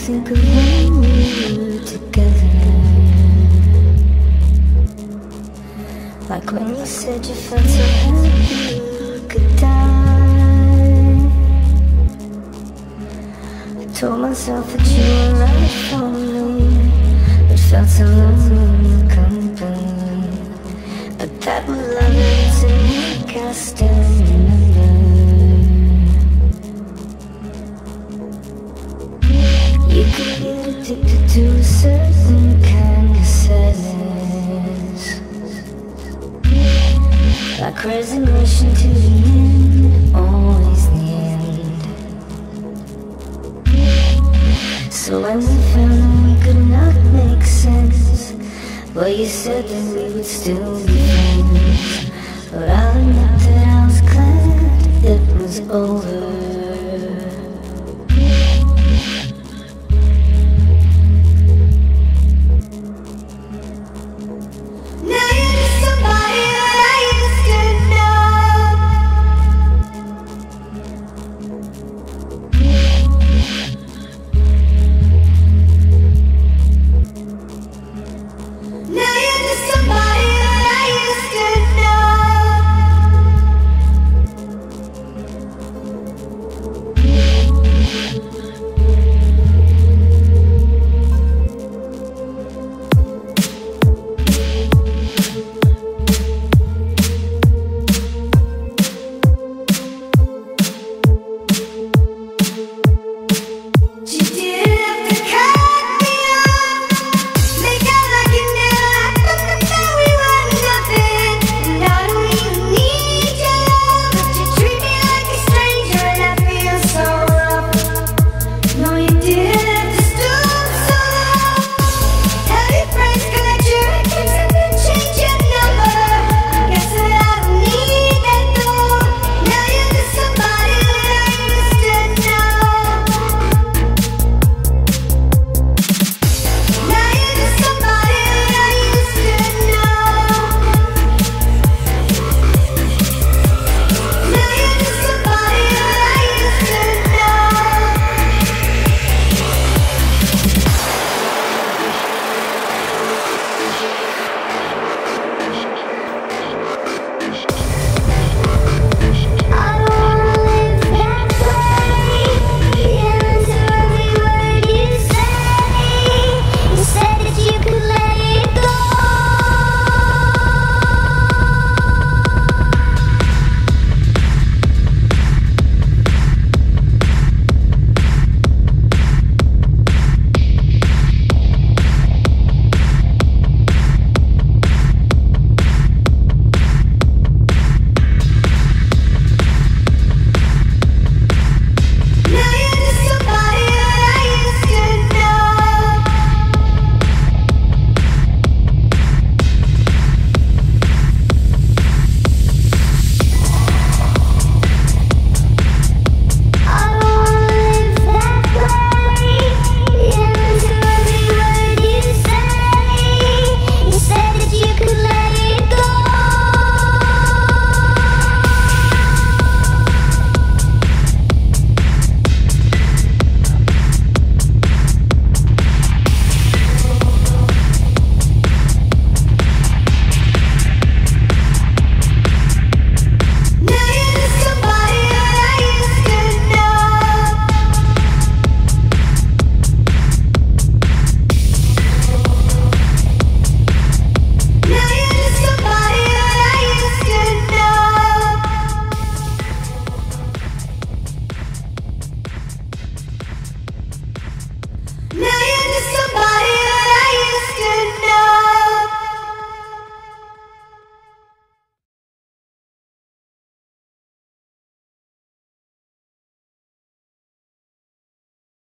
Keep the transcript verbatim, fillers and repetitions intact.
think of when we were together, like when you said you felt so happy you could die. I told myself that you were right for me, but felt so lonely in your company. But that was love to make us still remember. You could get addicted to a certain kind of sadness, like resignation to the end, always the end. So when we found that we could not make sense, well, you said that we would still be friends. But I'll admit that I was glad it was over.